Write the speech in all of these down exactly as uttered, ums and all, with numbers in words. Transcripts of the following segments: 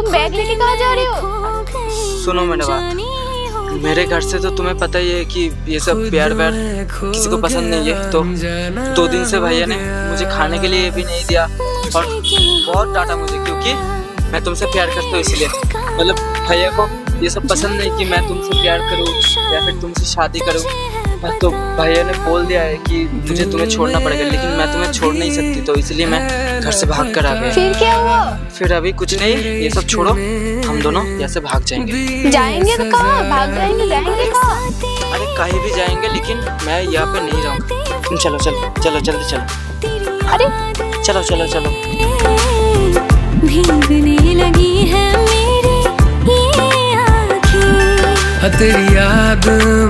तुम बैग लेके कहाँ जा रहे हो? सुनो मेरे बात, मेरे घर से तो तुम्हें पता ही है कि ये सब प्यार व्यार किसी को पसंद नहीं है। तो दो दिन से भैया ने मुझे खाने के लिए भी नहीं दिया और बहुत डांटा मुझे, क्योंकि मैं तुमसे प्यार करता हूँ इसलिए। मतलब भैया को ये सब पसंद नहीं कि मैं तुमसे प्यार करूँ या फिर तुमसे शादी करूँ। तो भैया ने बोल दिया है कि मुझे तुम्हें छोड़ना पड़ेगा, लेकिन मैं तुम्हें छोड़ नहीं सकती, तो इसलिए मैं घर से भाग कर आ गया। फिर क्या हुआ? फिर अभी कुछ नहीं, ये सब छोड़ो, हम दोनों यहाँ से भाग जाएंगे। जाएंगे तो कहाँ? भाग जाएंगे, जाएंगे कहाँ? अरे कहीं भी जाएंगे, लेकिन मैं यहाँ पे नहीं रहूँगा। तुम चलो चलो चलो जल्दी चलो। अरे चलो चलो चलो। भीगने लगी है मेरी ये आँखें, तेरी याद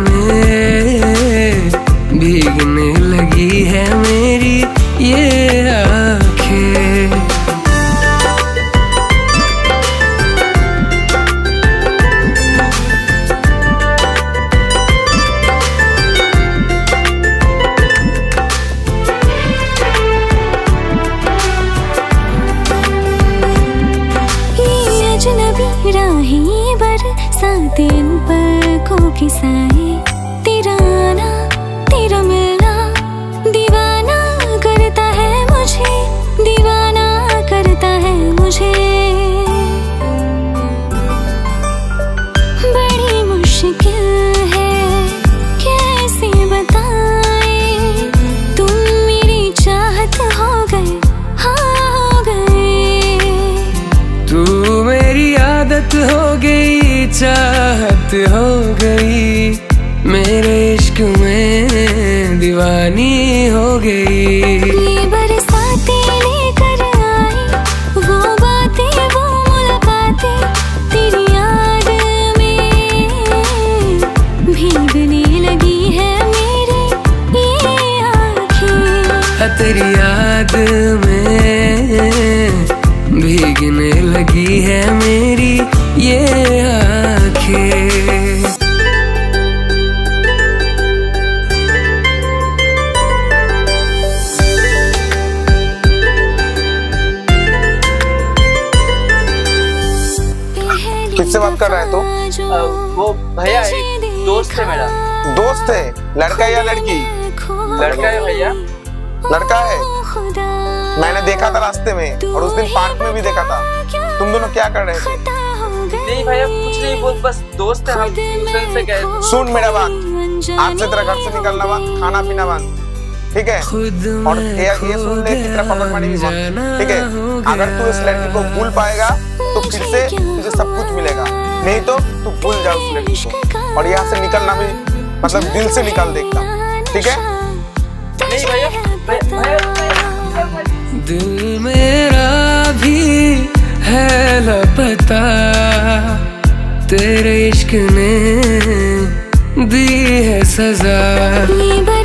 में भीगने लगी है मेरी ये आँखें। राहें बरसाते इन पलकों की साए, तेरा आना तेरा मिलना दीवाना करता है मुझे, दीवाना करता है मुझे। बड़ी मुश्किल है कैसे बताए, तुम मेरी चाहत हो गए, हाँ हो गए। तू मेरी आदत हो गई, चाहत हो गई, मेरे इश्क में दीवानी हो गई। ये बरसातें लेकर आई, वो बातें वो मुलाकातें, तेरी याद में भीगने लगी है मेरी ये आँखें, तेरी याद में भीगने लगी है मेरी ये आँखें। किससे बात कर रहा है तू? वो भैया एक दोस्त है मेरा। दोस्त है? लड़का या लड़की? लड़का है भैया। लड़का है? मैंने देखा था रास्ते में और उस दिन पार्क में भी देखा था। तुम दोनों क्या कर रहे थे? नहीं भैया कुछ नहीं, वो बस दोस्त है, हम ट्यूशन से गए। सुन मेरा बात, आज से तेरा घर से निकलना बंद, खाना पीना बंद, ठीक है? और ये, ये सुन ले कि तेरा पकड़मानी भी बंद, ठीक है? अगर तू इस लड़की को भूल पाएगा तो फिर से तुझे सब कुछ मिलेगा, नहीं तो तू भूल जा उस लड़की को। और यहाँ से निकलना भी मतलब दिल से निकल देखता, ठीक है? नहीं भैया, दिल मेरा भी है लापता, तेरे इश्क ने दी है सजा।